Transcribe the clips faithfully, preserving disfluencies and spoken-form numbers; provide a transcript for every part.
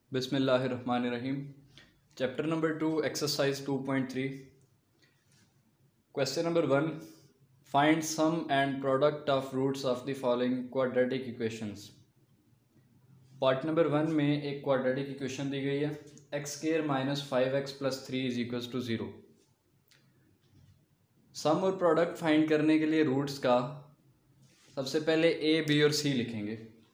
बिस्मिल्लाहिर्रहमानिर्रहीम। Chapter number two, exercise two point three. Question number one, find sum and product of roots of the following quadratic equations. Part number one में एक quadratic equation दी गई है, x square minus five x plus three is equal to zero. Sum और product find करने के लिए roots का सबसे पहले ए, बी और सी लिखेंगे।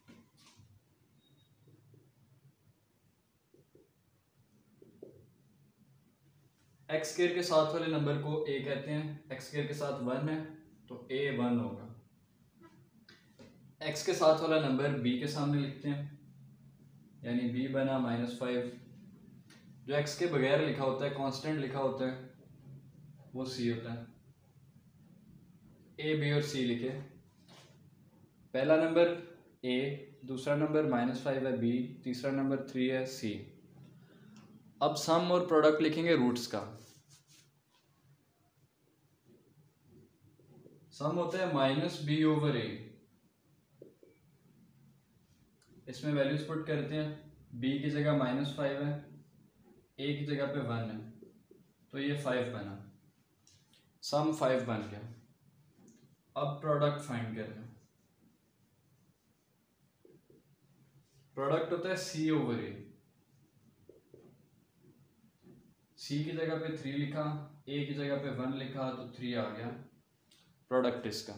एक्स स्क्वायर के साथ वाले नंबर को ए कहते हैं, एक्स स्क्वायर के साथ वन है तो ए वन होगा। एक्स के साथ वाला नंबर बी के सामने लिखते हैं, यानी बी बना माइनस फाइव। जो एक्स के बगैर लिखा होता है, कांस्टेंट लिखा होता है, वो सी होता है। ए, बी और सी लिखे। पहला नंबर ए, दूसरा नंबर माइनस फाइव है बी, तीसरा नंबर थ्री है सी। अब सम और प्रोडक्ट लिखेंगे रूट्स का। सम होता है माइनस बी ओवर ए। इसमें वैल्यूज पुट करते हैं, बी की जगह माइनस फाइव है, ए की जगह पे वन है, तो ये फाइव बना, सम फाइव बन गया। अब प्रोडक्ट फाइंड करना। प्रोडक्ट होता है सी ओवर ए। सी की जगह पे थ्री लिखा, ए की जगह पे वन लिखा, तो थ्री आ गया प्रोडक्ट इसका।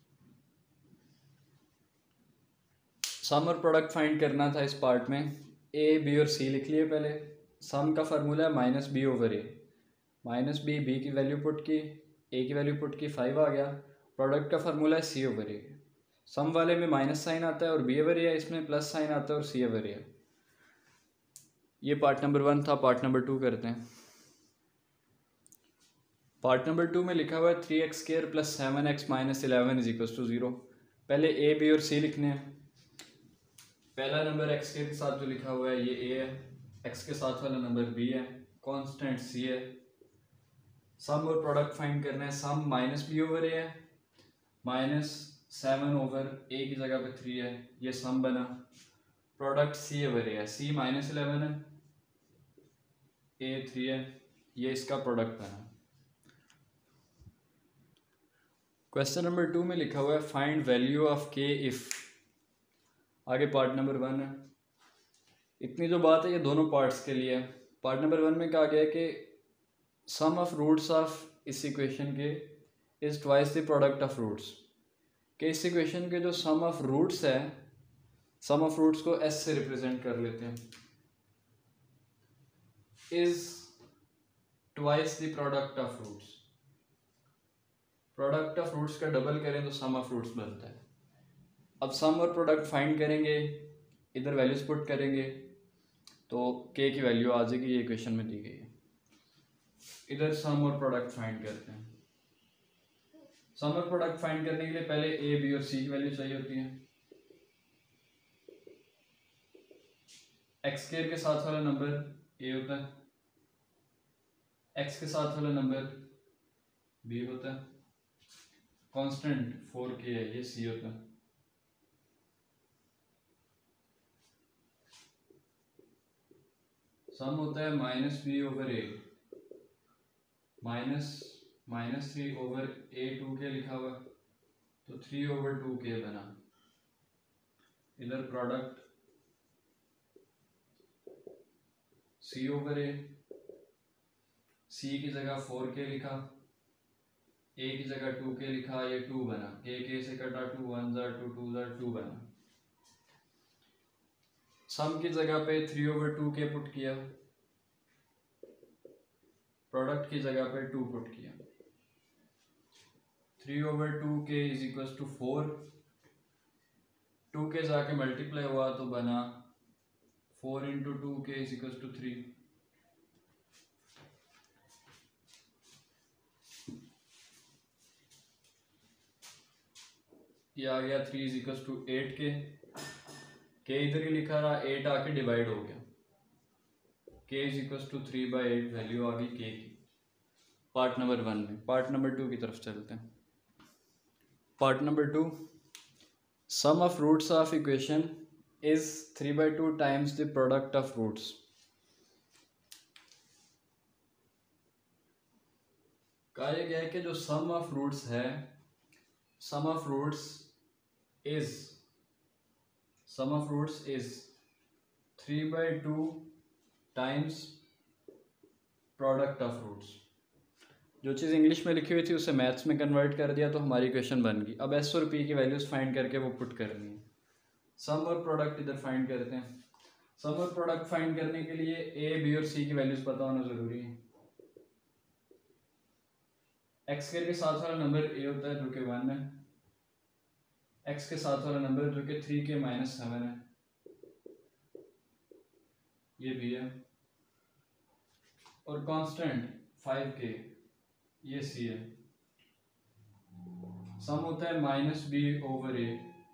सम और प्रोडक्ट फाइंड करना था इस पार्ट में। ए, बी और सी लिख लिए पहले। सम का फार्मूला है माइनस बी ओवर ए। माइनस बी, बी की वैल्यू पुट की, ए की वैल्यू पुट की, फाइव आ गया। प्रोडक्ट का फार्मूला है सी ओवर ए। सम वाले में माइनस साइन आता है और बी ओवर ए, इसमें प्लस साइन आता है और सी ओवर ए। ये पार्ट नंबर वन था। पार्ट नंबर टू करते हैं। पार्ट नंबर टू में लिखा हुआ है three x square plus seven x minus eleven is equal to zero. पहले ए, बी और सी लिखने हैं। पहला नंबर एक्स स्क्वायर के साथ जो लिखा हुआ है ये ए है, एक्स के साथ वाला नंबर बी है, कांस्टेंट सी है। सम और प्रोडक्ट फाइंड करना है। सम माइनस बी ओवर ए है, माइनस सेवन ओवर ए की जगह पे थ्री है, ये सम बना। प्रोडक्ट सी ओवर ए है, सी माइनस इलेवन है, ए थ्री है, ये इसका प्रोडक्ट बना। क्वेश्चन नंबर टू में लिखा हुआ है find value of k if. आगे पार्ट नंबर वन है। इतनी जो बात है ये दोनों पार्ट्स के लिए है। पार्ट नंबर वन में कहा गया है कि सम ऑफ रूट्स ऑफ इस इक्वेशन के is twice the product of roots. कि इस इक्वेशन के जो सम ऑफ रूट्स है, सम ऑफ रूट्स को एस से रिप्रेजेंट कर लेते हैं, is twice the product of roots. Product of roots का डबल करें तो सम ऑफ रूट्स बनता है। अब सम और प्रोडक्ट फाइंड करेंगे, इधर वैल्यूज पुट करेंगे तो के की वैल्यू आ जाएगी, ये इक्वेशन में दी गई है। इधर सम और प्रोडक्ट फाइंड करते हैं। सम और प्रोडक्ट फाइंड करने के लिए पहले ए, बी और सी की वैल्यू चाहिए होती है। एक्स स्क्वायर के साथ वाला नंबर ए होता है, एक्स के साथ वाला नंबर बी होता है, कांस्टेंट फोर के है, ये सी होता है। सम होता है minus B over A, minus minus three over a two k लिखा हुआ तो थ्री ओवर टू के बना। इधर प्रोडक्ट सी ओवर ए, सी की जगह फोर के लिखा, ए की जगह टू के लिखा, ये टू बना, के के से कटा टू, वन जार टू, टू जार टू बना। सम की जगह पे three over two k put किया, प्रोडक्ट की जगह पे टू पुट किया। थ्री ओवर टू के is equal to four, two k जाके मल्टीप्लाई हुआ तो बना फोर इंटू टू के इज इक्वल टू थ्री। ये आ गया three is equal to eight k. K इधर ही लिखा रहा, एट आके डिवाइड हो गया, k is equal to three by eight value आ गई के की। पार्ट नंबर वन में। पार्ट नंबर टू की तरफ चलते हैं। Part number two, sum of roots of equation is three by two times the product of roots. कहा गया है कि जो सम ऑफ रूट्स है, sum of roots is sum of roots is three by two times product of roots. जो चीज़ English में लिखी हुई थी उसे मैथ्स में कन्वर्ट कर दिया तो हमारी इक्वेशन बन गई। अब एस और पी की वैल्यूज फाइंड करके वो पुट करनी है। सम और प्रोडक्ट इधर फाइंड करते हैं। सम और प्रोडक्ट फाइंड करने के लिए ए बी और सी की वैल्यूज पता होना जरूरी है। एक्स स्क्वायर के साथ वाला नंबर ए होता है जो कि वन है, एक्स के साथ वाला नंबर जो कि थ्री के माइनस सेवन है, ये बी है, और कांस्टेंट फाइव के ये सी है। सम होता है माइनस बी ओवर ए,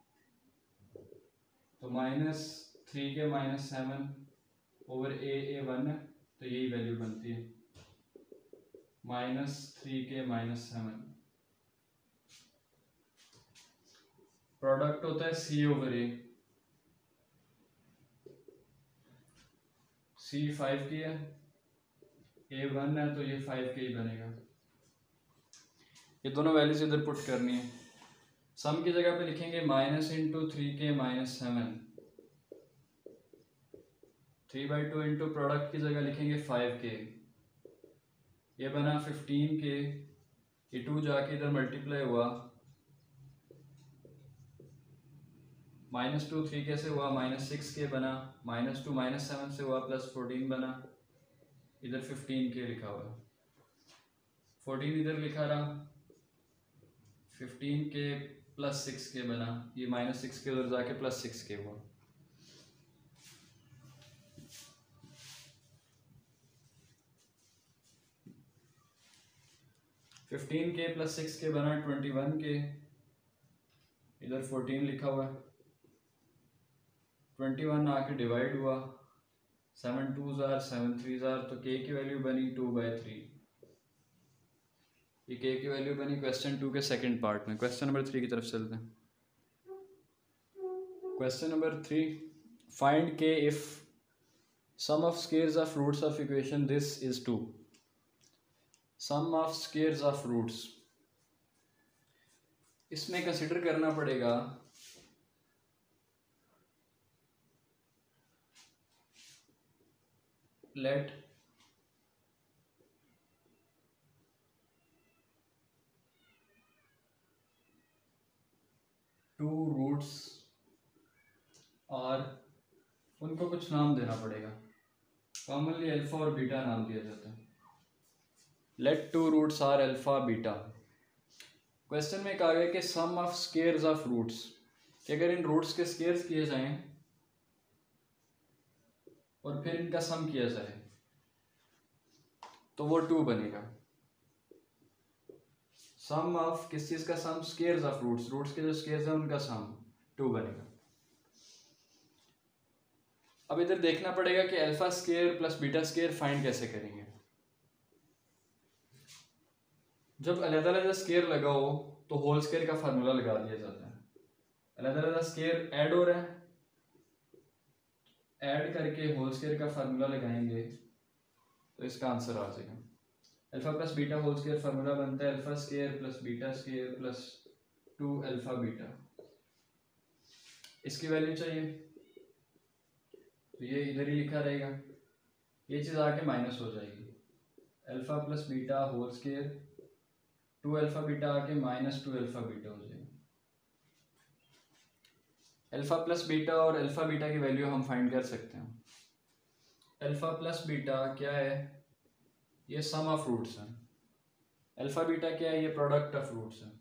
तो minus three k minus seven over a, a one है तो यही वैल्यू बनती है minus three k minus seven. Product होता है सी ओवर ए, सी फाइव की है, ए वन है तो ये फाइव के ही बनेगा। ये दोनों वैल्यूज इधर पुट करनी है। सम की जगह पे लिखेंगे minus into three k minus seven, three by two into product की जगह लिखेंगे फाइव के, ये बना फिफ्टीन के, ये टू जाके इधर मल्टीप्लाई हुआ, माइनस टू थ्री के से हुआ माइनस सिक्स के बना, माइनस टू माइनस सेवन से हुआ प्लस फोर्टीन बना, इधर फिफ्टीन के लिखा हुआ, फोर्टीन इधर लिखा रहा, फिफ्टीन के प्लस सिक्स के बना, ये माइनस सिक्स के उधर जाके प्लस सिक्स के हुआ। फिफ्टीन के प्लस सिक्स के बना ट्वेंटी वन के, इधर फोर्टीन लिखा हुआ है, ट्वेंटी वन आके डिवाइड हुआ, सेवन टू जार सेवन थ्री जार, तो के की वैल्यू बनी टू बाई थ्री। ये के की वैल्यू बनी क्वेश्चन टू के सेकंड पार्ट में। क्वेश्चन नंबर थ्री की तरफ चलते हैं। Question number three, find k if sum of squares of roots of equation this is two. Sum of squares of roots, इसमें कंसिडर करना पड़ेगा लेट टू रूट्स और उनको कुछ नाम देना पड़ेगा। कॉमनली अल्फा और बीटा नाम दिया जाता है। Let two roots are alpha beta. Question में कहा गया कि sum of squares of roots, कि अगर इन रूट्स के स्क्वायर्स किए जाएं और फिर इनका सम किया जाए तो वो टू बनेगा। सम ऑफ किस चीज का sum? Squares of roots, roots के जो स्क्वायर्स हैं उनका सम टू बनेगा। अब इधर देखना पड़ेगा कि alpha square plus beta square find कैसे करेंगे। जब अलग-अलग स्क्वायर लगाओ तो होल स्क्वायर का फार्मूला लगा दिया जाता है। अलग-अलग स्क्वायर ऐड हो रहा है, ऐड करके होल स्क्वायर का फार्मूला लगाएंगे तो इसका आंसर आ जाएगा। Alpha plus beta whole square formula बनता है alpha square plus beta square plus two alpha beta. इसकी वैल्यू चाहिए तो ये इधर ही लिखा रहेगा, ये चीज़ आके माइनस हो जाएगी। Alpha plus beta whole square two alpha beta आके माइनस टू अल्फा बीटा हो जाएगी। अल्फा प्लस बीटा और अल्फा बीटा की वैल्यू हम फाइंड कर सकते हैं। अल्फा प्लस बीटा क्या है? ये सम ऑफ रूट्स है। अल्फा बीटा क्या है? ये प्रोडक्ट ऑफ रूट्स है।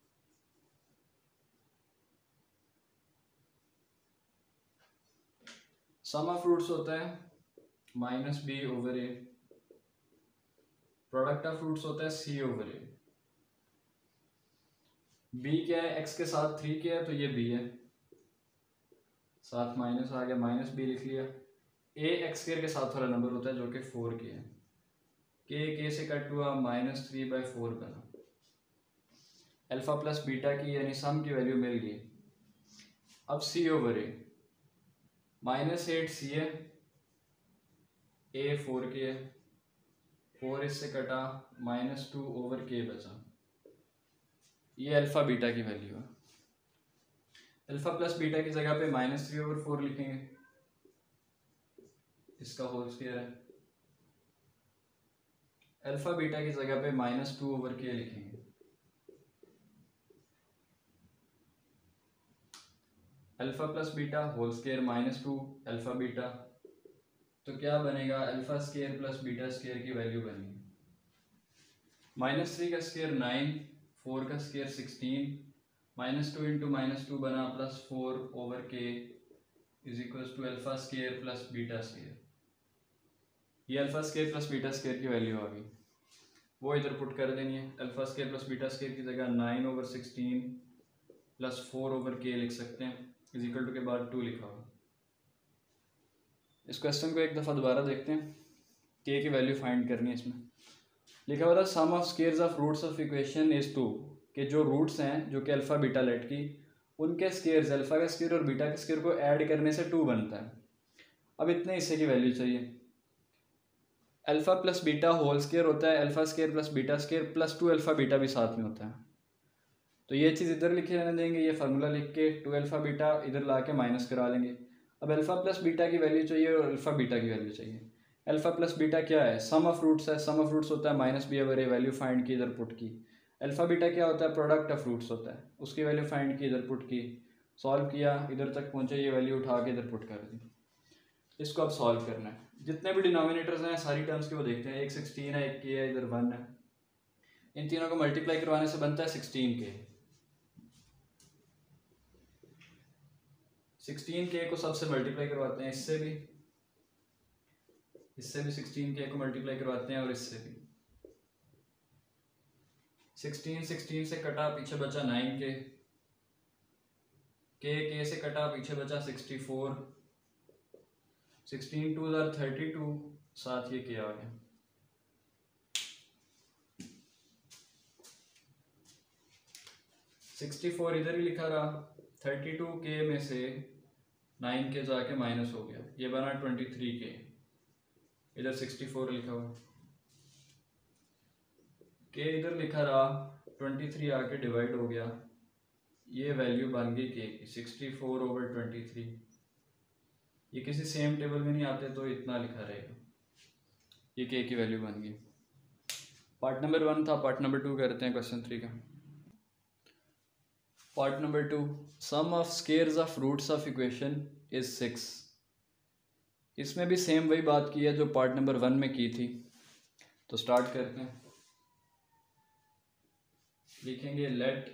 सम ऑफ रूट्स होता है minus B over a, product of roots होता है सी ओवर ए। बी क्या है? एक्स के साथ थ्री के है तो ये बी है, साथ माइनस आ गया, माइनस बी लिख लिया। ए एक्स स्क्वायर के साथ वाला नंबर होता है जो कि फोर के है, के के से कट हुआ, माइनस थ्री बाई फोर बना। अल्फा प्लस बीटा की यानी सम की वैल्यू मिल गई। अब सी ओवर ए, माइनस एट सी है, ए फोर के है, फोर इससे कटा, माइनस टू ओवर के बचा। ये अल्फ़ा बीटा की वैल्यू है। अल्फ़ा प्लस बीटा की जगह पे माइनस थ्री ओवर फोर लिखेंगे, इसका होल स्क्वायर है। अल्फ़ा बीटा की जगह पे माइनस टू ओवर के लिखेंगे। Alpha plus beta whole square minus two alpha beta, तो क्या बनेगा, alpha square plus beta square की वैल्यू बनेगी माइनस थ्री का स्क्वायर नाइन, फोर का square sixteen, minus two into minus two बना plus four over k is equal to alpha square plus beta square. ये alpha square plus beta square की value आ गई, वो इधर पुट कर देनी है। Alpha square plus beta square की जगह nine over sixteen plus four over k लिख सकते हैं, इज इक्वल टू के बाद टू लिखा हुआ। इस क्वेश्चन को एक दफ़ा दोबारा देखते हैं। के की वैल्यू फाइंड करनी है। इसमें लिखा हुआ था sum of squares of roots of equation is two, कि जो रूट्स हैं जो कि अल्फ़ा बीटा लेट की, उनके स्क्वायर्स अल्फ़ा का स्क्वायर और बीटा के स्क्वायर को ऐड करने से टू बनता है। अब इतने हिस्से की वैल्यू चाहिए। Alpha plus beta whole square होता है, alpha square plus beta square plus two alpha beta भी साथ में होता है। तो ये चीज़ इधर लिखे रहने देंगे, ये फार्मूला लिख के टू अल्फ़ा बीटा इधर ला के माइनस करा लेंगे। अब अल्फ़ा प्लस बीटा की वैल्यू चाहिए और अल्फ़ा बीटा की वैल्यू चाहिए। अल्फ़ा प्लस बीटा क्या है, सम ऑफ रूट्स है, सम ऑफ रूट्स होता है minus B over a, value find की इधर पुट की। अल्फ़ा बीटा क्या होता है, प्रोडक्ट ऑफ रूट्स होता है, उसकी वैल्यू फाइंड की इधर पुट की, सॉल्व किया, इधर तक पहुँचे, ये वैल्यू उठा के इधर पुट कर दी। इसको अब सॉल्व करना है। जितने भी डिनोमिनेटर्स हैं सारी टर्म्स के वो देखते हैं। एक सिक्सटीन है, एक के है, इधर वन है, इन तीनों को मल्टीप्लाई करवाने से बनता है सिक्सटीन के। सिक्सटीन के को सबसे मल्टीप्लाई करवाते हैं, इससे भी, इससे भी सिक्सटीन के को मल्टीप्लाई करवाते हैं और इससे भी। सिक्सटीन सिक्सटीन से कटा, पीछे बचा नाइन के, के के से कटा, पीछे बचा सिक्सटी फोर, सिक्सटीन टू ज़ार थर्टी टू, साथ ये के आ गया। सिक्सटी फोर इधर ही लिखा रहा, थर्टी टू के में से नाइन के जाके माइनस हो गया, ये बना ट्वेंटी थ्री के, इधर सिक्सटी फोर लिखा हुआ, के इधर लिखा रहा, ट्वेंटी थ्री आके डिवाइड हो गया, ये वैल्यू बन गई के की, sixty four over twenty three. ये किसी सेम टेबल में नहीं आते तो इतना लिखा रहेगा, ये के की वैल्यू बन गई। पार्ट नंबर वन था, पार्ट नंबर टू करते हैं क्वेश्चन थ्री का। Part number two, sum of squares of roots of equation is six. इसमें भी सेम वही बात की है जो पार्ट नंबर वन में की थी। तो स्टार्ट करते हैं। लिखेंगे लेट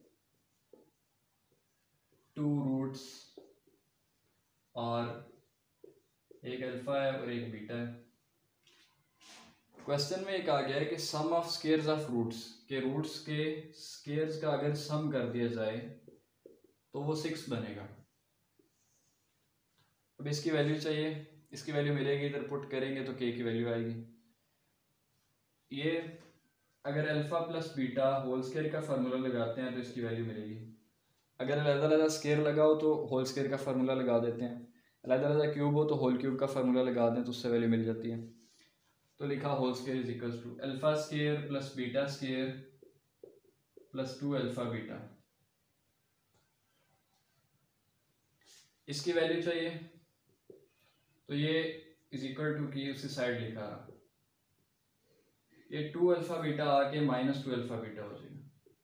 टू रूट्स, और एक अल्फा है और एक बीटा है। क्वेश्चन में एक आ गया है कि sum of squares of roots, के रूट्स के स्क्वायर्स का अगर सम कर दिया जाए तो वो सिक्स बनेगा। अब इसकी वैल्यू चाहिए, इसकी वैल्यू मिलेगी, इधर पुट करेंगे तो के की वैल्यू आएगी। ये अगर alpha plus beta whole square का फार्मूला लगाते हैं तो इसकी वैल्यू मिलेगी। अगर अलग अलग स्क्वायर लगाओ तो होल स्क्वायर का फार्मूला लगा देते हैं, अलग अलग क्यूब हो तो होल क्यूब का फार्मूला लगा दें तो उससे वैल्यू मिल जाती है। तो लिखा whole square is equals to alpha square plus beta square plus two alpha beta. इसकी वैल्यू चाहिए तो ये इज इक्वल टू की उसी साइड लिखा, ये टू अल्फा बीटा आके माइनस टू अल्फा बीटा हो जाएगा।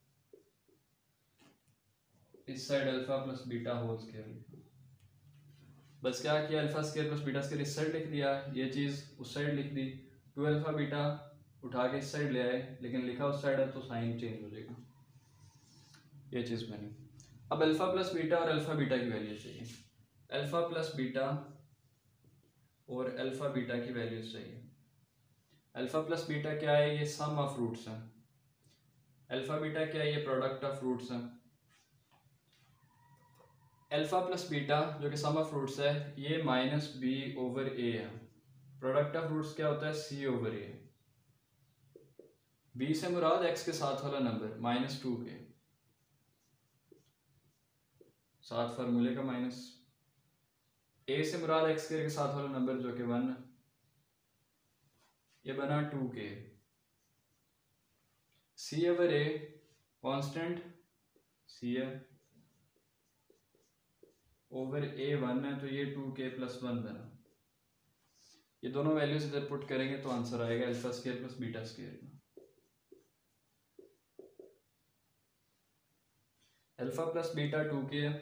इस side alpha plus beta whole square लिखा, बस क्या किया, alpha square plus beta square इस साइड लिख दिया, ये चीज़ उस साइड लिख दी, टू अल्फा बीटा उठा के इस साइड ले आए, लेकिन लिखा उस साइड है तो साइन चेंज हो जाएगा, ये चीज़ बनी। अब अल्फा प्लस बीटा और अल्फा बीटा की वैल्यू चाहिए, अल्फा प्लस बीटा और अल्फा बीटा की वैल्यूज चाहिए। अल्फा प्लस बीटा क्या है, ये सम ऑफ रूट्स हैं। अल्फा बीटा क्या है, ये प्रोडक्ट ऑफ रूट्स हैं। अल्फा प्लस बीटा जो कि सम ऑफ रूट्स है, ये माइनस बी ओवर ए है। प्रोडक्ट ऑफ रूट्स क्या होता है, सी ओवर ए। बी से मुराद एक्स के साथ वाला नंबर, माइनस टू के साथ फार्मूले का माइनस, ए से मुराद एक्स स्क्वायर के साथ वाला नंबर जो कि वन, ये बना टू के। सी ओवर ए कॉन्स्टेंट सी है, ओवर ए वन है, तो ये टू के प्लस वन बना। ये दोनों वैल्यूज इधर पुट करेंगे तो आंसर आएगा alpha square plus beta square का। Alpha plus beta two k है,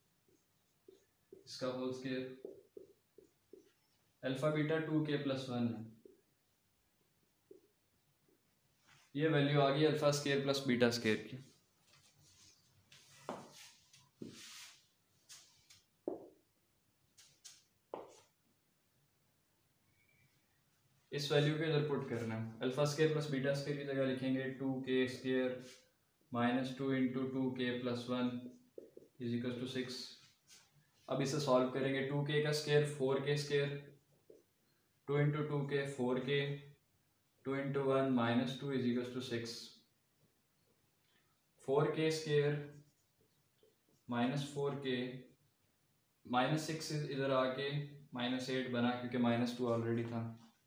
इसका whole square, alpha beta two k plus one है। ये वैल्यू आ गई alpha square plus beta square की। इस वैल्यू को इधर पुट करना है। Alpha square plus beta square की जगह लिखेंगे two k square minus two into two k plus one is equal to six. अब इसे सॉल्व करेंगे। टू के का square four k square, two into two k four k, two into one minus two is equal to six. Four k square minus four k minus six इधर आके minus eight बना क्योंकि minus two already था।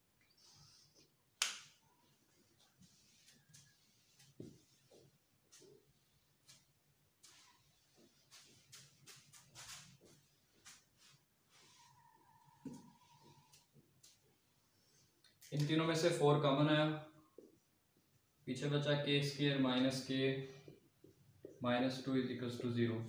इन तीनों में से four common आया, पीछे बचा k square minus k minus two is equal to zero.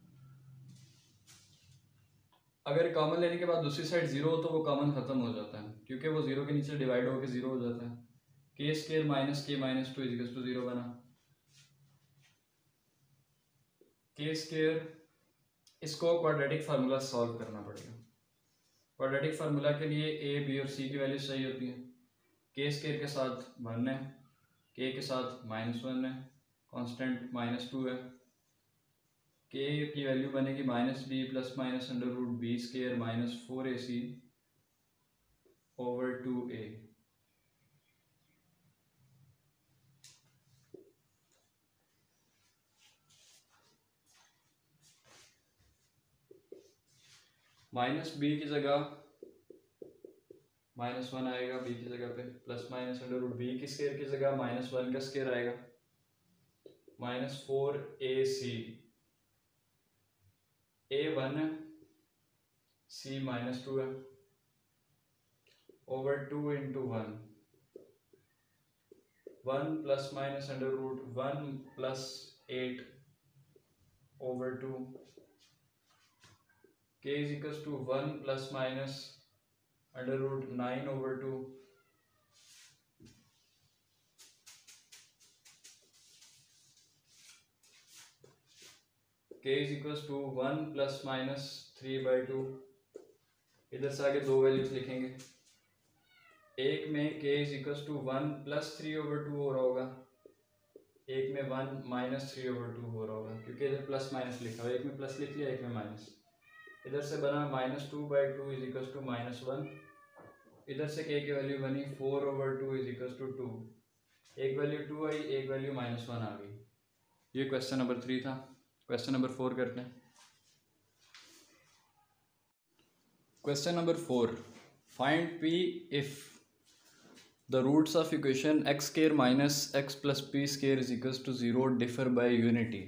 अगर कॉमन लेने के बाद दूसरी साइड जीरो हो तो वो कॉमन खत्म हो जाता है क्योंकि वो जीरो के नीचे डिवाइड होकर जीरो हो जाता है। K square minus k minus two is equal to zero बना। के स्क्वायर, इसको क्वाड्रेटिक फार्मूला सॉल्व करना पड़ेगा। क्वाड्रेटिक फार्मूला के लिए ए बी और सी की वैल्यू सही होती है। के स्क्वायर के साथ वन है, के के साथ माइनस वन है, कांस्टेंट माइनस टू है। के की वैल्यू बनेगी minus b plus minus under root b square minus four a c over two a. Minus b की जगह माइनस वन आएगा, बी की जगह पे plus minus under root b की स्क्वायर की जगह माइनस वन का स्क्वायर आएगा, minus four a c. A one है, सी माइनस टू है, over two into one, one plus minus under root one plus eight over two, के is equal to one plus minus under root nine over two, के is equal to one plus minus three by two. इधर से आगे दो values लिखेंगे। एक में K is equal to one plus three over two हो रहा होगा, एक में one minus three over two हो रहा होगा क्योंकि इधर प्लस माइनस लिखा हुआ है। एक में प्लस लिख लिया, एक में माइनस। इधर से बना minus two by two is equal to minus one. इधर से के की वैल्यू बनी four over two is equal to two. एक वैल्यू टू आई, एक वैल्यू माइनस वन आ गई। ये क्वेश्चन नंबर थ्री था। क्वेश्चन नंबर फोर करते हैं। Question number four, find P if the roots of equation X square minus X plus P square is equal to zero differ by unity.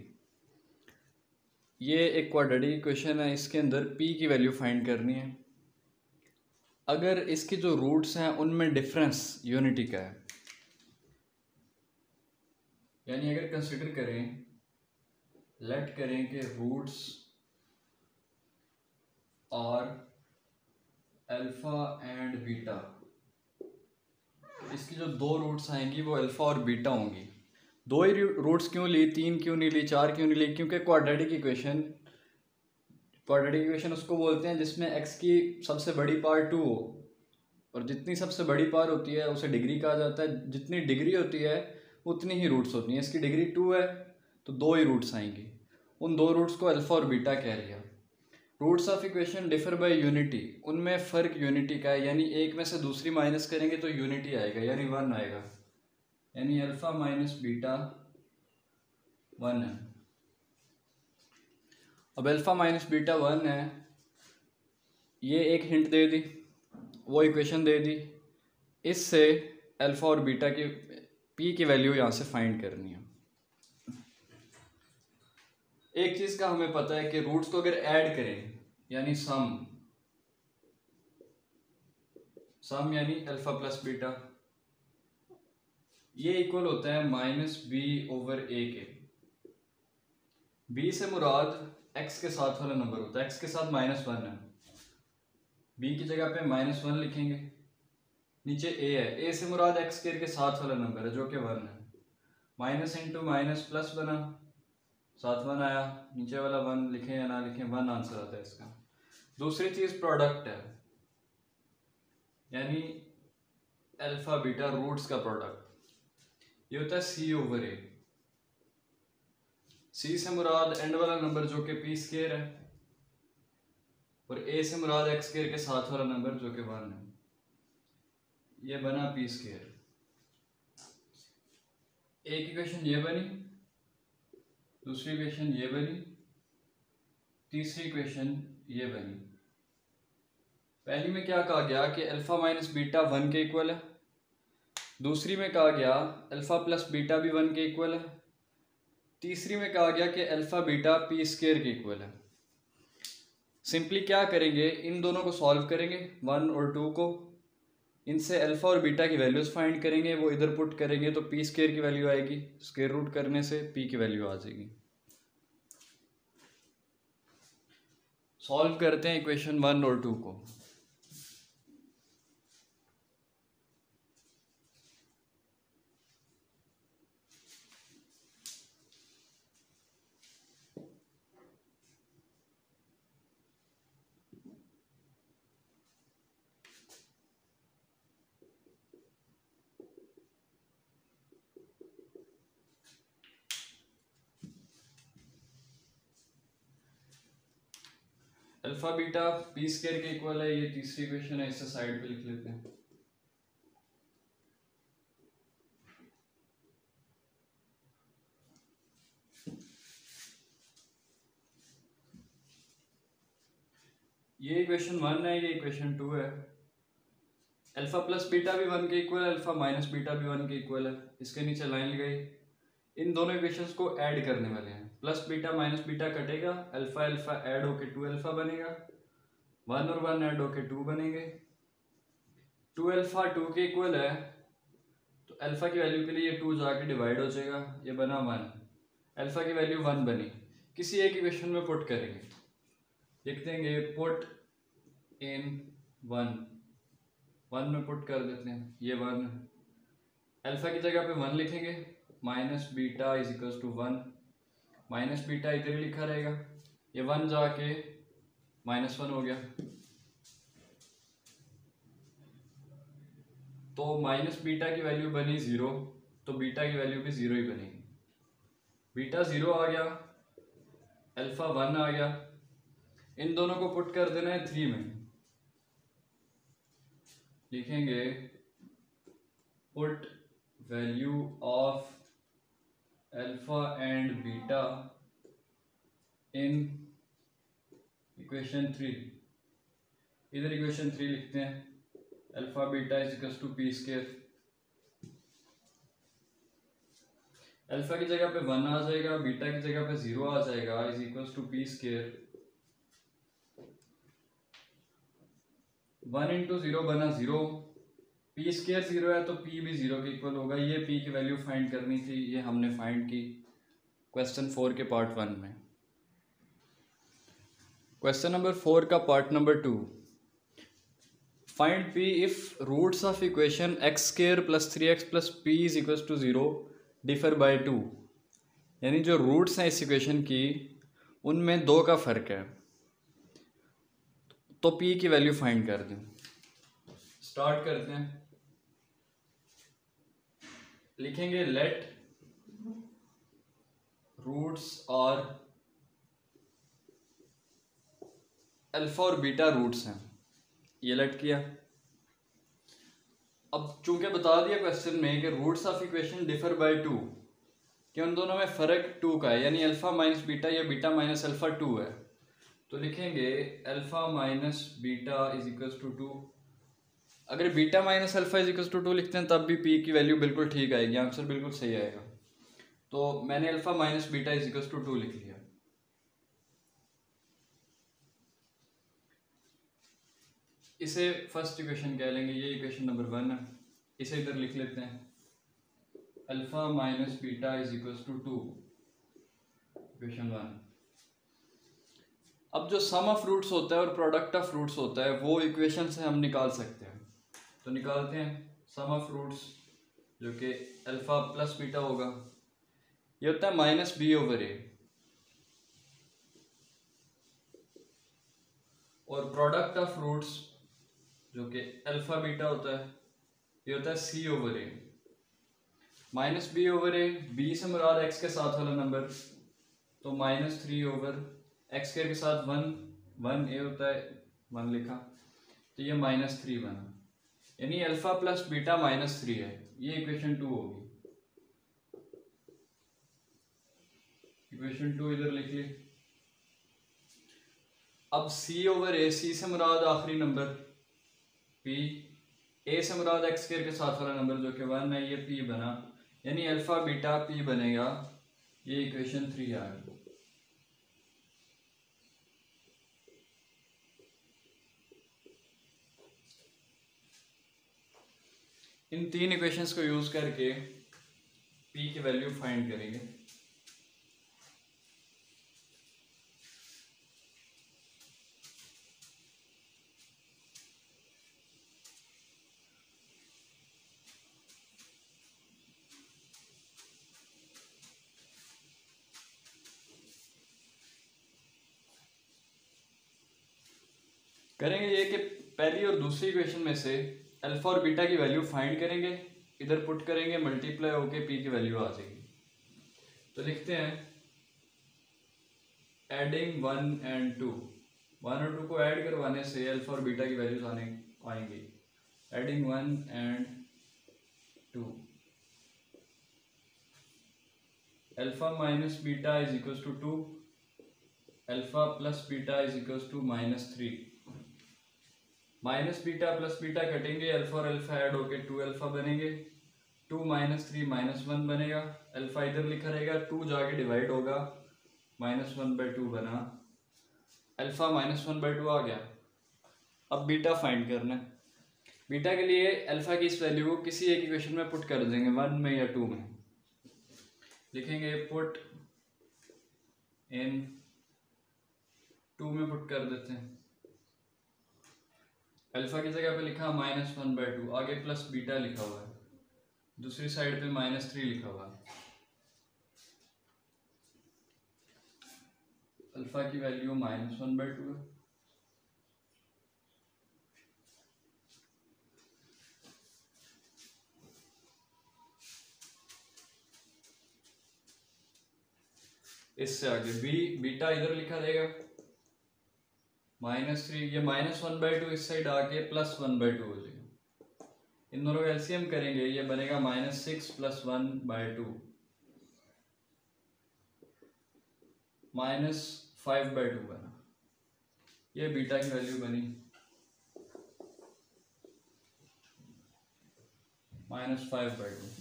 ये एक quadratic equation है, इसके अंदर p की value find करनी है। अगर इसके जो रूट्स हैं उनमें डिफरेंस यूनिटी का है, यानी अगर कंसिडर करें, लेट करें कि रूट्स और अल्फा एंड बीटा, इसकी जो दो रूट्स आएंगी वो अल्फा और बीटा होंगी। दो ही रूट्स क्यों ली, तीन क्यों नहीं ली, चार क्यों नहीं ली? क्योंकि क्वाड्रेटिक इक्वेशन क्वाड्रेटिक इक्वेशन उसको बोलते हैं जिसमें एक्स की सबसे बड़ी पावर टू हो, और जितनी सबसे बड़ी पावर होती है उसे डिग्री कहा जाता है। जितनी डिग्री होती है उतनी ही रूट्स होती हैं। इसकी डिग्री टू है तो दो ही रूट्स आएंगी। उन दो रूट्स को अल्फा और बीटा कह लिया। Roots of equation differ by unity, उनमें फ़र्क यूनिटी का है, यानी एक में से दूसरी माइनस करेंगे तो यूनिटी आएगा, यानी वन आएगा, यानी अल्फा माइनस बीटा वन है। अब अल्फा माइनस बीटा वन है ये एक हिंट दे दी, वो इक्वेशन दे दी, इससे अल्फ़ा और बीटा की पी की वैल्यू यहाँ से फाइंड करनी है। एक चीज़ का हमें पता है कि रूट्स को अगर ऐड करें यानी सम सम यानी अल्फ़ा प्लस बीटा, ये इक्वल होता है माइनस बी ओवर ए के। बी से मुराद एक्स के साथ वाला नंबर होता है, एक्स के साथ माइनस वन है, बी की जगह पे माइनस वन लिखेंगे। नीचे ए है, ए से मुराद एक्स स्क्वायर के साथ वाला नंबर है जो कि वन है। माइनस इंटू माइनस प्लस बना, साथ वन आया, नीचे वाला वन लिखें या ना लिखें वन आंसर आता है इसका। दूसरी चीज प्रोडक्ट है, यानी अल्फा बीटा रूट्स का प्रोडक्ट, ये होता है सी ओवर ए। सी से मुराद एंड वाला नंबर जो कि पी स्क्वायर है, और ए से मुराद एक्स स्क्वायर के साथ वाला नंबर जो कि वन है, ये बना पी स्क्वायर। एक इक्वेशन ये बनी, दूसरी इक्वेशन ये बनी, तीसरी इक्वेशन ये बनी। पहली में क्या कहा गया कि अल्फा माइनस बीटा वन के इक्वल है, दूसरी में कहा गया अल्फा प्लस बीटा भी वन के इक्वल है, तीसरी में कहा गया कि अल्फा बीटा पी स्क्वायर के इक्वल है। सिंपली क्या करेंगे, इन दोनों को सॉल्व करेंगे, वन और टू को, इनसे अल्फा और बीटा की वैल्यूज फाइंड करेंगे, वो इधर पुट करेंगे तो पी स्क्वायर की वैल्यू आएगी, स्क्वायर रूट करने से पी की वैल्यू आ जाएगी। सॉल्व करते हैं इक्वेशन वन और टू को। अल्फा बीटा पी स्क्वायर के इक्वल है, ये तीसरी इक्वेशन है, इसे साइड पे लिख लेते हैं। ये इक्वेशन वन है, ये इक्वेशन टू है। अल्फा प्लस बीटा भी वन के इक्वल है, अल्फा माइनस बीटा भी वन के इक्वल है। इसके नीचे लाइन लगाई, इन दोनों इक्वेशंस को ऐड करने वाले हैं। प्लस बीटा माइनस बीटा कटेगा, अल्फा अल्फा ऐड होके टू अल्फा बनेगा, वन और वन ऐड होके टू बनेंगे। टू अल्फा टू के इक्वल है तो अल्फा की वैल्यू के लिए ये टू जाके डिवाइड हो जाएगा, ये बना वन, अल्फा की वैल्यू वन बनी। किसी एक इक्वेशन में पुट करेंगे, लिख देंगे पुट इन वन, वन में पुट कर देते हैं, ये वन, अल्फा की जगह पे वन लिखेंगे, minus beta is equal to one, minus beta इधर ही लिखा रहेगा, ये वन जाके माइनस वन हो गया, तो माइनस बीटा की वैल्यू बनी जीरो, तो बीटा की वैल्यू भी जीरो ही बनेगी। बीटा जीरो आ गया, अल्फा वन आ गया, इन दोनों को पुट कर देना है थ्री में, लिखेंगे put value of alpha and beta in equation three. इधर इक्वेशन थ्री लिखते हैं, alpha beta is equal to P square. Alpha की जगह पे वन आ जाएगा, बीटा की जगह पे जीरो आ जाएगा, is equal to P square. One into zero बना जीरो, पी स्क्वायर जीरो है तो पी भी जीरो के इक्वल होगा। ये पी की वैल्यू फाइंड करनी थी, ये हमने फाइंड की क्वेश्चन फोर के पार्ट वन में। क्वेश्चन नंबर फोर का part number two, find P if roots of equation X square plus three X plus P is equal to zero differ by two. यानी जो roots हैं इस equation की, उनमें दो का फर्क है, तो पी की वैल्यू फाइंड कर दें। स्टार्ट करते हैं, लिखेंगे लेट रूट्स और अल्फा और बीटा रूट्स हैं, ये लेट किया। अब चूंकि बता दिया क्वेश्चन में कि roots of equation differ by two, कि उन दोनों में फर्क टू का है, यानी अल्फा माइनस बीटा या बीटा माइनस अल्फा टू है, तो लिखेंगे alpha minus beta is equals to two. अगर beta minus alpha is equals to two लिखते हैं तब भी पी की वैल्यू बिल्कुल ठीक आएगी, आंसर बिल्कुल सही आएगा। तो मैंने alpha minus beta is equals to two लिख लिया। इसे फर्स्ट इक्वेशन कह लेंगे, ये इक्वेशन नंबर वन है। इसे इधर लिख लेते हैं, alpha minus beta is equals to two, equation one. अब जो सम ऑफ रूट्स होता है और प्रोडक्ट ऑफ रूट्स होता है वो इक्वेशन से हम निकाल सकते हैं। तो निकालते हैं सम ऑफ रूट्स, जो कि अल्फ़ा प्लस बीटा होगा, ये होता है माइनस बी ओवर ए, और प्रोडक्ट ऑफ रूट्स जो कि अल्फ़ा बीटा होता है ये होता है C over A. Minus B over A, B से मुराद एक्स के साथ वाला नंबर, तो माइनस थ्री ओवर एक्स के साथ वन, वन ए होता है, वन लिखा, तो ये माइनस थ्री बना, यानी alpha plus beta minus three है। ये इक्वेशन टू होगी। इक्वेशन टू इधर लिख ली। अब सी ओवर ए, सी से मुराद आखिरी नंबर पी, ए से मुराद एक्स स्क्वायर के साथ वाला नंबर जो कि वन है, ये पी बना, यानी अल्फ़ा बीटा पी बनेगा। ये इक्वेशन थ्री आ गई। इन तीन इक्वेशंस को यूज करके पी की वैल्यू फाइंड करेंगे। करेंगे ये कि पहली और दूसरी इक्वेशन में से अल्फा और बीटा की वैल्यू फाइंड करेंगे, इधर पुट करेंगे, मल्टीप्लाई होके पी की वैल्यू आ जाएगी। तो लिखते हैं adding one and two, one और टू को ऐड करवाने से अल्फा और बीटा की वैल्यूज आने आएंगी। Adding one and two, alpha minus beta is equals to two, alpha plus beta is equals to minus three. Minus beta plus beta कटेंगे, alpha और अल्फा ऐड होके टू अल्फा बनेंगे, two minus three minus one बनेगा, alpha इधर लिखा रहेगा, two जाके divide होगा, माइनस वन बाई टू बना, alpha minus one by two आ गया। अब बीटा फाइंड करना है। बीटा के लिए अल्फा की इस वैल्यू को किसी एक इक्वेशन में पुट कर देंगे, वन में या टू में। लिखेंगे पुट इन टू में पुट कर देते हैं। अल्फा की जगह पे लिखा माइनस वन बाई टू, आगे प्लस बीटा लिखा हुआ है, दूसरी साइड पे माइनस थ्री लिखा हुआ है। अल्फा की value minus one by two है। इससे आगे बी बीटा इधर लिखा रहेगा माइनस थ्री, ये माइनस वन बाई टू इस साइड आके प्लस वन बाई टू हो जाएगा। इन दोनों का एलसीएम करेंगे, ये बनेगा minus six plus one by two, minus five by two बना। ये बीटा की वैल्यू बनी माइनस फाइव बाई टू।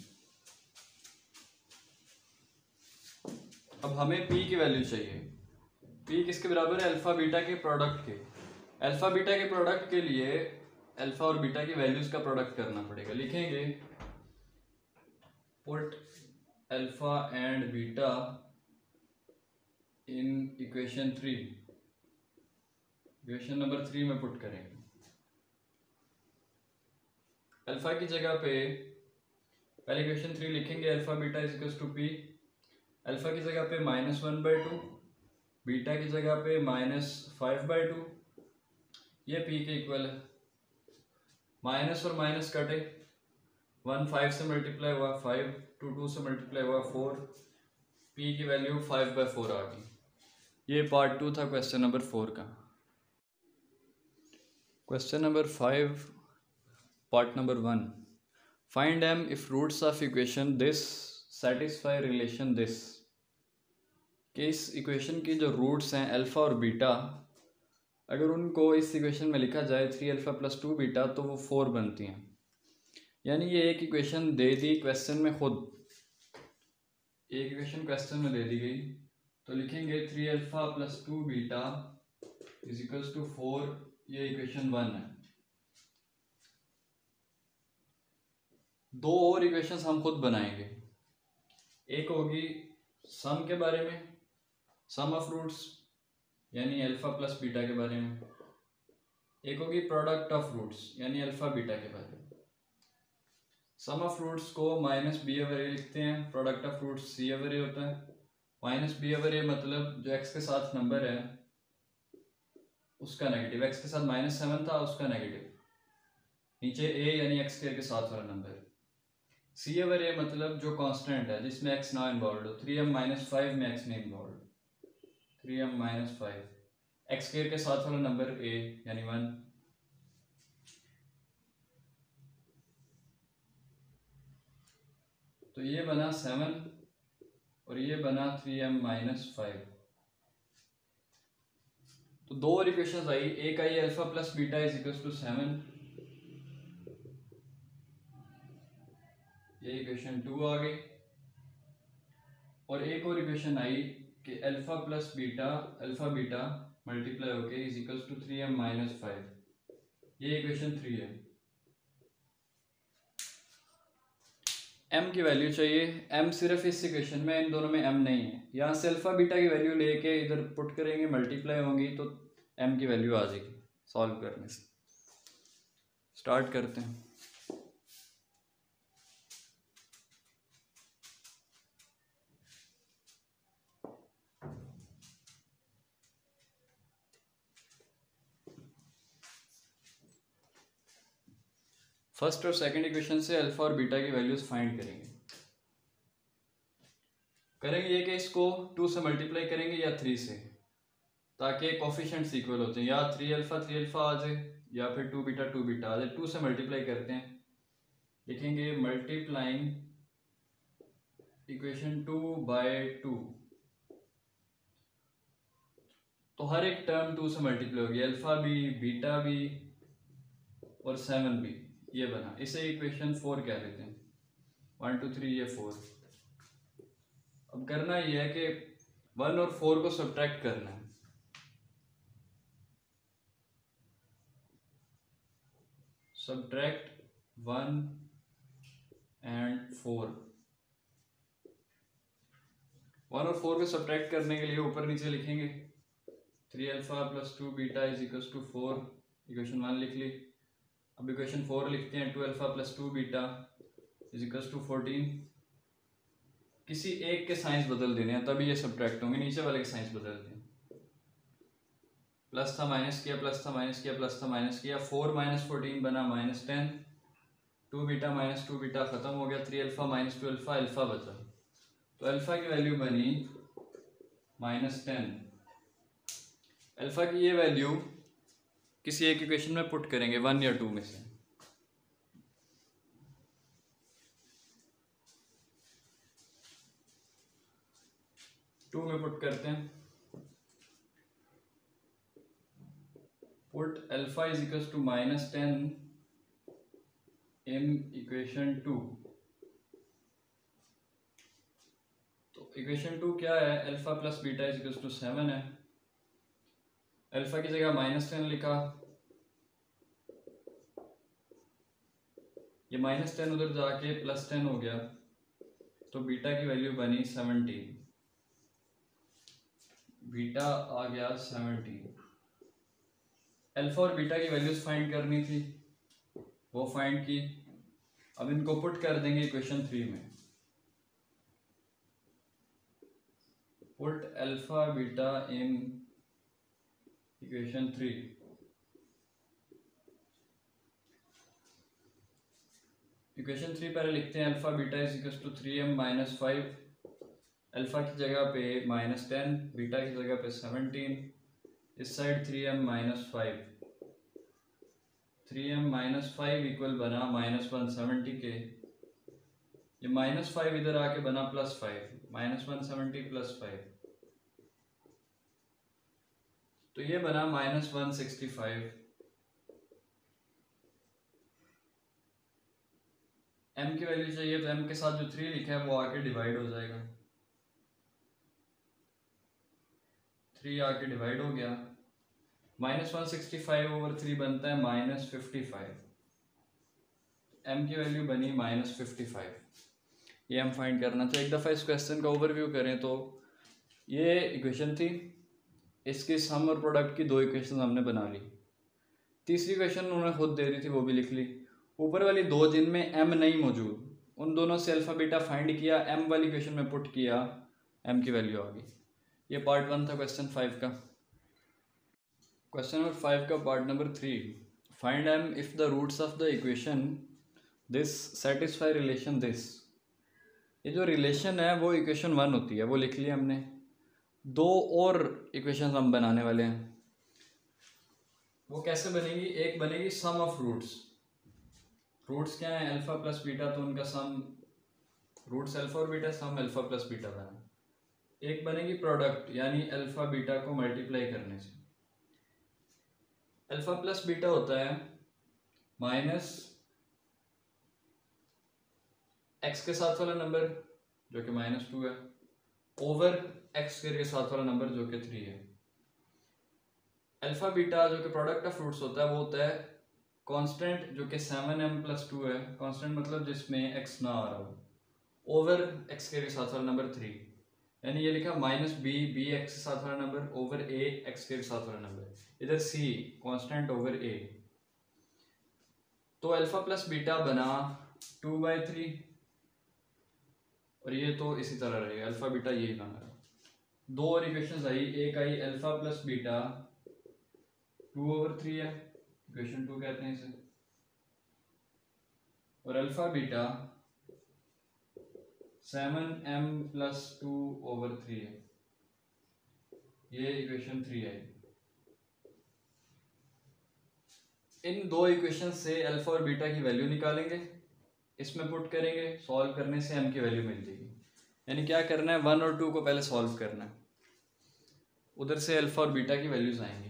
अब हमें पी की वैल्यू चाहिए। पी किसके बराबर है? अल्फा बीटा के प्रोडक्ट के। अल्फा बीटा के प्रोडक्ट के लिए अल्फा और बीटा की वैल्यूज का प्रोडक्ट करना पड़ेगा। लिखेंगे put alpha and beta in equation three, equation number three में पुट करेंगे। अल्फा की जगह पे पहले इक्वेशन थ्री लिखेंगे, alpha beta is equals to P. Alpha की जगह पे minus one by two, beta की जगह पे माइनस फाइव बाई टू, ये पी के इक्वल है। माइनस और माइनस कटे, वन फाइव से मल्टीप्लाई हुआ फाइव, टू टू से मल्टीप्लाई हुआ फोर, पी की वैल्यू फाइव बाई फोर आ गई। ये पार्ट टू था क्वेश्चन नंबर फोर का। Question number five part number one, find M if roots of equation this satisfy relation this. कि इस इक्वेशन की जो रूट्स हैं अल्फ़ा और बीटा अगर उनको इस इक्वेशन में लिखा जाए three alpha plus two beta तो वो फोर बनती हैं। यानी ये एक इक्वेशन दे दी क्वेश्चन में, खुद एक इक्वेशन क्वेश्चन में दे दी गई, तो लिखेंगे three alpha plus two beta is equals to four, ये इक्वेशन वन है। दो और इक्वेशंस हम खुद बनाएंगे। एक होगी सम के बारे में, सम ऑफ रूट्स यानी अल्फा प्लस बीटा के बारे में। एक होगी प्रोडक्ट ऑफ रूट्स यानी अल्फा बीटा के बारे में। सम ऑफ रूट्स को माइनस बी ओवर ए लिखते हैं, product of roots C over A होता है। माइनस बी ओवर ए मतलब जो एक्स के साथ नंबर है उसका नेगेटिव, एक्स के साथ माइनस सेवन था उसका नेगेटिव, नीचे ए यानी एक्स के साथ वाला नंबर। सी ओवर ए मतलब जो कांस्टेंट है जिसमें एक्स ना इन्वॉल्व हो, थ्री एम माइनस फाइव में एक्स नहीं involve, three M minus five, X square के साथ वाला नंबर ए यानी वन। तो ये बना सेवन और ये बना थ्री एम माइनस फाइव। तो दो और इक्वेशंस आई, एक आई alpha plus beta is equal to seven, ये इक्वेशन टू आ गई। और एक और इक्वेशन आई कि alpha plus beta alpha beta multiply होके is equal to three M minus five, ये इक्वेशन थ्री है। m की वैल्यू चाहिए, m सिर्फ इस इक्वेशन में, इन दोनों में m नहीं है। यहाँ से अल्फा बीटा की वैल्यू लेके इधर पुट करेंगे, मल्टीप्लाई होंगी तो m की वैल्यू आ जाएगी। सॉल्व करने से स्टार्ट करते हैं। फर्स्ट और सेकंड इक्वेशन से अल्फा और बीटा की वैल्यूज फाइंड करेंगे। करेंगे ये कि इसको टू से मल्टीप्लाई करेंगे या थ्री से, ताकि कोफिशिएंट्स इक्वल होते हैं, या थ्री अल्फा थ्री अल्फा आ जाए या फिर टू बीटा टू बीटा आ जाए। टू से मल्टीप्लाई करते हैं, लिखेंगे multiplying equation two by two, तो हर एक टर्म टू से मल्टीप्लाई होगी, अल्फा भी बीटा भी और सेवन भी, ये बना। इसे इक्वेशन फोर कह लेते हैं, वन टू थ्री ये फोर। अब करना ये है कि वन और फोर को सब्ट्रैक्ट करना है। Subtract one and four. One और फोर को सब्ट्रैक्ट करने के लिए ऊपर नीचे लिखेंगे three alpha plus two beta is equal to four, equation one लिख ली। अब इक्वेशन फोर लिखते हैं, two alpha plus two beta is equal to fourteen. किसी एक के साइंस बदल देने हैं तभी ये सब्ट्रैक्ट होंगे, नीचे वाले के साइंस बदलते हैं। प्लस था माइनस किया, प्लस था माइनस किया, प्लस था माइनस किया, फोर माइनस फोर्टीन बना minus ten. Two beta minus two beta खत्म हो गया, three alpha minus two alpha, alpha बचा। तो अल्फा की वैल्यू बनी माइनस टेन। अल्फा की ये वैल्यू किसी एक इक्वेशन में पुट करेंगे, वन या टू में से। टू में पुट करते हैं, put alpha is equal to minus ten in equation two. तो इक्वेशन टू क्या है, alpha plus beta is equal to seven है। अल्फा की जगह माइनस टेन लिखा, ये माइनस टेन उधर जाके प्लस टेन हो गया, तो बीटा की वैल्यू बनी सेवनटीन। बीटा आ गया सेवनटीन। अल्फा और बीटा की वैल्यूज फाइंड करनी थी, वो फाइंड की। अब इनको पुट कर देंगे इक्वेशन थ्री में। Put alpha beta in equation three. Equation three पहले लिखते हैं, alpha beta is equal to three M minus five. Alpha की जगह पे माइनस टेन, बीटा की जगह पे सेवनटीन, इस side three M minus five. Three M minus five equal बना माइनस वन सेवेंटी के। ये माइनस फाइव इधर आके बना plus five, minus one seventy plus five. तो ये बना minus one sixty five. m की वैल्यू चाहिए तो m के साथ जो थ्री लिखा है वो आके डिवाइड हो जाएगा, थ्री आके डिवाइड हो गया, minus one sixty five over three बनता है माइनस फिफ्टी फाइव, m की वैल्यू बनी माइनस फिफ्टी फाइव। ये हम फाइंड करना था। एक दफ़ा इस क्वेश्चन का ओवरव्यू करें तो ये इक्वेशन थी, इसकी सम और प्रोडक्ट की दो इक्वेशन हमने बना ली। तीसरी क्वेश्चन उन्होंने खुद दे दी थी, वो भी लिख ली। ऊपर वाली दो जिनमें m नहीं मौजूद, उन दोनों से अल्फ़ा बीटा फाइंड किया, m वाली क्वेश्चन में पुट किया, m की वैल्यू आ गई। ये पार्ट वन था क्वेश्चन फाइव का। क्वेश्चन नंबर फाइव का part number three, find m if the roots of the equation this satisfy relation this. ये जो रिलेशन है वो इक्वेशन वन होती है, वो लिख लिया हमने। दो और इक्वेशन हम बनाने वाले हैं। वो कैसे बनेगी? एक बनेगी सम ऑफ रूट्स। रूट्स क्या है? अल्फा प्लस बीटा, तो उनका सम, रूट्स अल्फा और beta, sum alpha plus beta बना। एक बनेगी प्रोडक्ट, यानी अल्फा बीटा को मल्टीप्लाई करने से। अल्फा प्लस बीटा होता है माइनस एक्स के साथ वाला नंबर जो कि माइनस टू है, ओवर एक्स स्क्वायर के साथ वाला नंबर जो कि थ्री है। अल्फा बीटा जो कि प्रोडक्ट ऑफ रूट्स होता है वो होता है कांस्टेंट जो कि सेवन एम प्लस टू है। कांस्टेंट मतलब जिसमें एक्स ना आ रहा हो, ओवर एक्स स्क्वायर के साथ वाला नंबर थ्री, यानी ये लिखा माइनस बी बी एक्स के साथ वाला number over A X square के साथ वाला नंबर, इधर सी कांस्टेंट ओवर ए। तो अल्फा प्लस बीटा बना टू बाई थ्री, और ये तो इसी तरह रहेगा, अल्फा बीटा यही बना रहा। दो और इक्वेशन आई, एक आई alpha plus beta two over three है, इक्वेशन टू कहते हैं इसे, और alpha beta seven M plus two over three है, ये इक्वेशन थ्री आई। इन दो इक्वेशन से अल्फा और बीटा की वैल्यू निकालेंगे, इसमें पुट करेंगे, सॉल्व करने से m की वैल्यू मिल जाएगी। यानी क्या करना है, वन और टू को पहले सॉल्व करना है, उधर से अल्फा और बीटा की वैल्यूज आएंगी।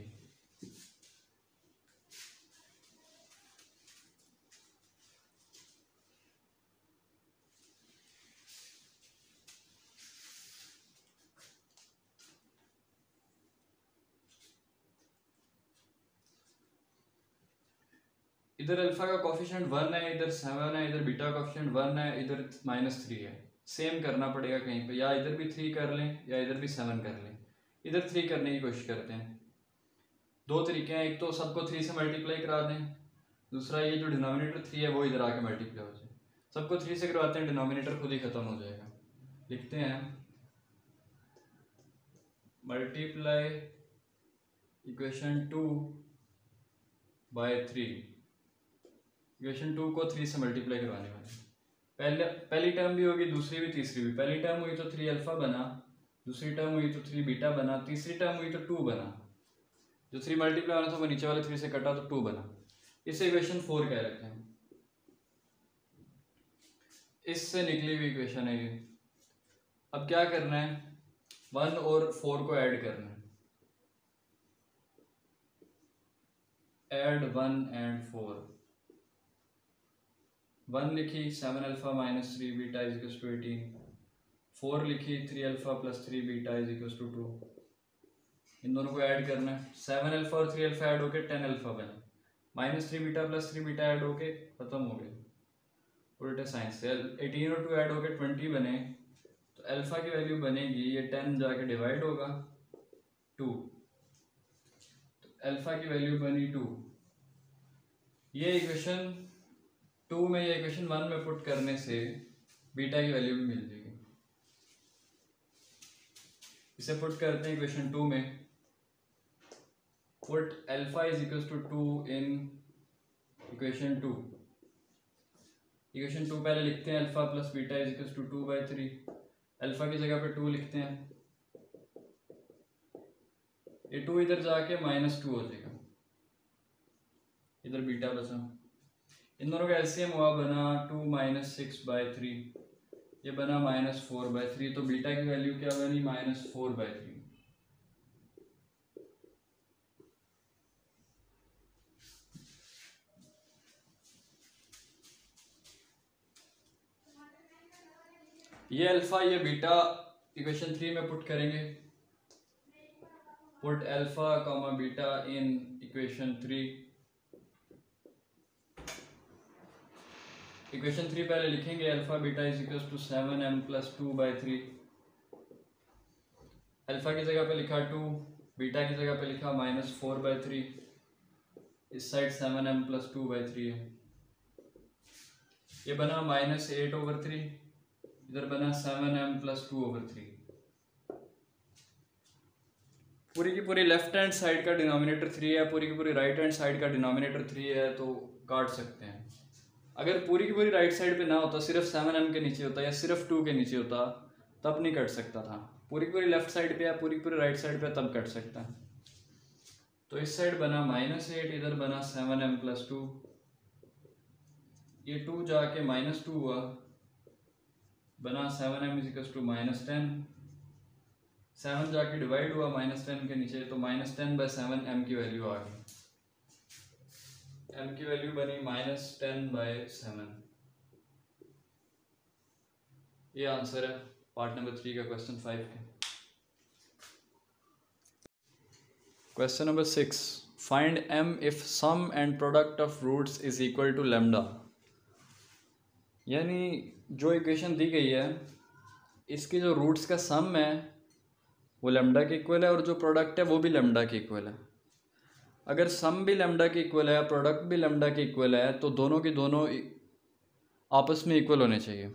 इधर अल्फा का कोफिशिएंट वन है, इधर सेवन है, इधर बीटा का कोफिशिएंट वन है, इधर माइनस थ्री है। सेम करना पड़ेगा कहीं पे, या इधर भी थ्री कर लें या इधर भी सेवन कर लें। इधर थ्री करने की कोशिश करते हैं। दो तरीके हैं, एक तो सबको थ्री से मल्टीप्लाई करा दें, दूसरा ये जो डिनोमिनेटर थ्री है वो इधर आके मल्टीप्लाई हो जाए। सबको थ्री से करवाते हैं, डिनोमिनेटर खुद ही खत्म हो जाएगा। लिखते हैं multiply equation two by three. Equation two को थ्री से मल्टीप्लाई करवाने वाले। पहले पहली टर्म भी होगी, दूसरी भी, तीसरी भी। पहली टर्म हुई तो थ्री अल्फा बना, दूसरी टर्म हुई तो थ्री बीटा बना, तीसरी टर्म हुई तो टू बना। जो थ्री मल्टीप्लाई होना था वो नीचे वाले थ्री से कटा तो टू बना। इसे इक्वेशन फोर कह रखे हैं। इससे निकली हुई इक्वेशन है ये। अब क्या करना है, वन और फोर को ऐड करना है। Add one and four. One लिखी seven alpha minus three beta is equals to eighteen. Four लिखी three alpha plus three beta is equals to two. इन दोनों को ऐड करना है। सेवन अल्फा और थ्री अल्फा ऐड होके टेन अल्फा बने। Minus three beta plus three beta add होके खत्म हो गए उल्टे साइन से। एटीन और टू ऐड होके ट्वेंटी बने, तो अल्फा की वैल्यू बनेगी, ये टेन जाके डिवाइड होगा टू, तो अल्फा की वैल्यू बनी टू। ये इक्वेशन टू में ये इक्वेशन वन में पुट करने से बीटा की वैल्यू भी मिल जाएगी। इसे पुट करते हैं इक्वेशन टू में। Put alpha is equals to two in equation two. Equation two पहले लिखते हैं, alpha plus beta is equals to two by three. Alpha की जगह पे टू लिखते हैं, ये टू इधर जाके माइनस टू हो जाएगा, इधर बीटा बचा। इन दोनों का एलसीएम हुआ, बना two minus six by three, ये बना माइनस फोर बाई थ्री। तो बीटा की वैल्यू क्या बनी, माइनस फोर बाई थ्री। ये अल्फा ये बीटा इक्वेशन थ्री में पुट करेंगे, put alpha comma beta in equation three. Equation three पहले लिखेंगे, alpha beta is equal to seven M plus two by three. Alpha की जगह पे लिखा टू, बीटा की जगह पे लिखा माइनस फोर बाई थ्री, इस side seven M plus two by three है। ये बना माइनस एट ओवर थ्री, इधर बना seven M plus two over three. पूरी की पूरी लेफ्ट हैंड साइड का डिनोमिनेटर थ्री है, पूरी की पूरी राइट हैंड साइड का डिनोमिनेटर थ्री है, तो काट सकते हैं। अगर पूरी की पूरी राइट साइड पे ना होता, सिर्फ सेवन एम के नीचे होता या सिर्फ टू के नीचे होता, तब नहीं कट सकता था। पूरी की पूरी लेफ्ट साइड पे या पूरी की पूरी राइट साइड पे तब कट सकता है। तो इस साइड बना माइनस एट, इधर बना सेवन एम प्लस टू, ये टू जाके माइनस टू हुआ, बना seven M equals two minus ten, seven जाके डिवाइड हुआ माइनस टेन के नीचे, तो minus ten by seven M की वैल्यू आ गई। एम की वैल्यू बनी माइनस टेन बाई सेवन। ये आंसर है पार्ट नंबर थ्री का क्वेश्चन फाइव के। Question number six, find M if sum and product of roots is equal to lambda. यानी जो इक्वेशन दी गई है, इसकी जो रूट्स का सम है वो लेमडा के इक्वल है, और जो प्रोडक्ट है वो भी लेमडा के इक्वल है। अगर सम भी लेमडा के इक्वल है, प्रोडक्ट भी लेमडा के इक्वल है, तो दोनों के दोनों आपस में इक्वल होने चाहिए।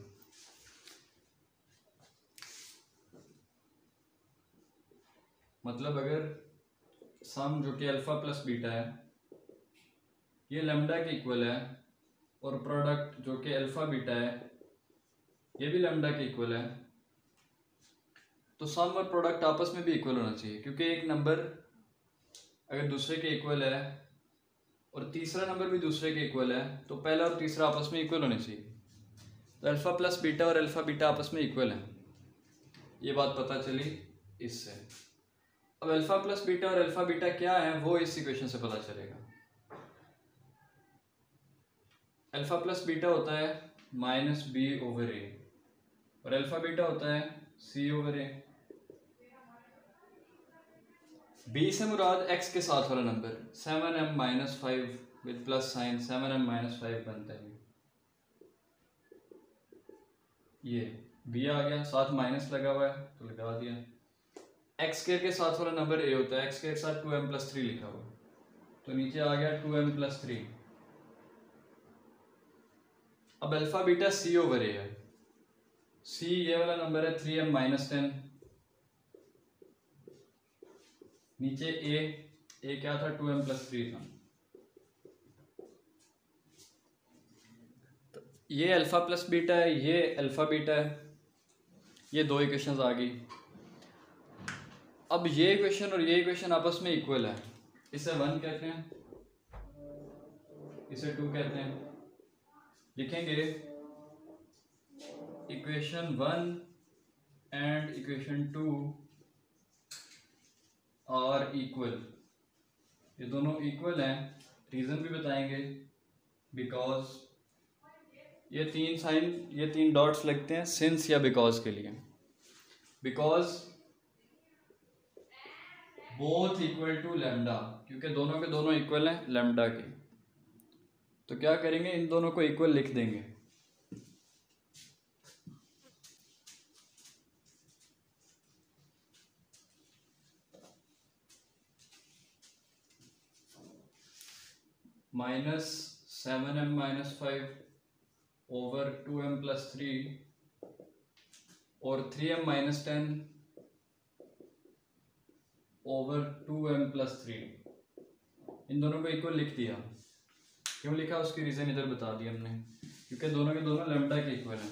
मतलब अगर सम जो कि अल्फा प्लस बीटा है ये लेमडा के इक्वल है, और प्रोडक्ट जो कि अल्फा बीटा है ये भी लेमडा के इक्वल है, तो सम और प्रोडक्ट आपस में भी इक्वल होना चाहिए। क्योंकि एक नंबर अगर दूसरे के इक्वल है और तीसरा नंबर भी दूसरे के इक्वल है, तो पहला और तीसरा आपस में इक्वल होने चाहिए। तो अल्फा प्लस बीटा और अल्फा बीटा आपस में इक्वल है, ये बात पता चली इससे। अब अल्फा प्लस बीटा और अल्फा बीटा क्या है वो इस इक्वेशन से पता चलेगा। अल्फा प्लस बीटा होता है माइनस बी ओवर ए, और अल्फा बीटा होता है सी ओवर ए। बी से मुराद एक्स के साथ वाला number, seven M minus five with plus sign, seven M minus five बनता है। ये बी आ गया, साथ माइनस लगा हुआ है तो लगा दिया। एक्स स्क्वायर के साथ वाला नंबर ए होता है, एक्स स्क्वायर के साथ टू एम प्लस थ्री लिखा हुआ, तो नीचे आ गया टू एम प्लस थ्री। अब अल्फा बीटा सी ओवर ए है, सी ये वाला नंबर है थ्री एम माइनस टेन, नीचे ए, ए क्या था टू एम प्लस थ्री था। तो ये अल्फा प्लस बीटा है, ये अल्फा बीटा है, ये दो इक्वेशंस आ गई। अब ये इक्वेशन और ये इक्वेशन आपस में इक्वल है, इसे वन कहते हैं, इसे टू कहते हैं। लिखेंगे equation one and equation two are equal, ये दोनों इक्वल हैं। रीजन भी बताएंगे, बिकॉज ये तीन साइन, ये तीन डॉट्स लगते हैं सिंस या बिकॉज के लिए। Because both equal to lambda, क्योंकि दोनों के दोनों इक्वल हैं लैम्डा के, तो क्या करेंगे इन दोनों को इक्वल लिख देंगे। Minus seven M minus five over two M plus three और three M minus ten over two M plus three, इन दोनों को इक्वल लिख दिया। क्यों लिखा उसकी रीजन इधर बता दी हमने, क्योंकि दोनों के दोनों लैम्डा के इक्वल हैं।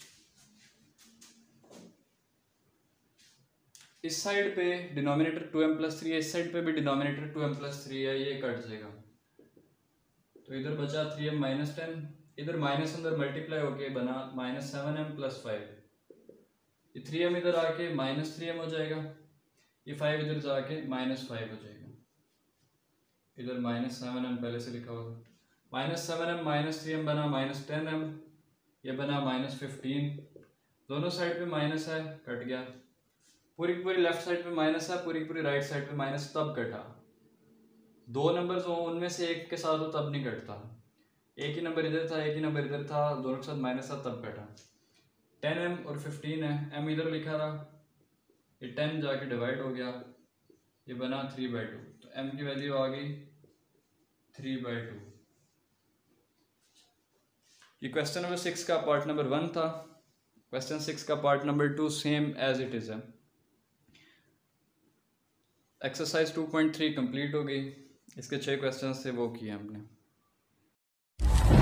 इस साइड पे denominator two M plus three है, इस साइड पे भी denominator two M plus three है, ये कट जाएगा, तो इधर बचा थ्री एम माइनस टेन, इधर माइनस अंदर मल्टीप्लाई होके बना minus seven M plus five, ये थ्री एम इधर आके माइनस थ्री एम हो जाएगा, ये फाइव इधर जाके माइनस फाइव हो जाएगा। इधर माइनस सेवन एम पहले से लिखा होगा, minus seven M minus three M बना माइनस टेन एम, ये बना माइनस फिफ्टीन, दोनों साइड पे माइनस है, कट गया। पूरी की पूरी लेफ्ट साइड पे माइनस है, पूरी की पूरी राइट साइड पे माइनस, तब कटा। दो नंबर्स हो उनमें से एक के साथ हो तब नहीं कटता। एक ही नंबर इधर था, एक ही नंबर इधर था, दोनों के साथ माइनस था तब कटा। टेन एम और फिफ्टीन है, एम इधर लिखा था, ये टेन जाके डिवाइड हो गया, ये बना थ्री बाई टू, तो एम की वैल्यू आ गई थ्री बाई टू। ये क्वेश्चन नंबर सिक्स का पार्ट नंबर वन था। क्वेश्चन सिक्स का part number two same as it is है। Exercise two point three complete हो गई। इसके छः क्वेश्चन थे वो किए हमने।